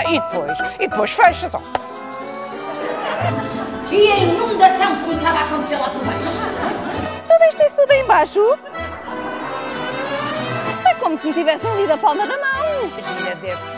E depois fecha, só. E a inundação que começava a acontecer lá por baixo? Tu viste isso tudo aí embaixo? É como se me tivessem lido a palma da mão. Imagina, deve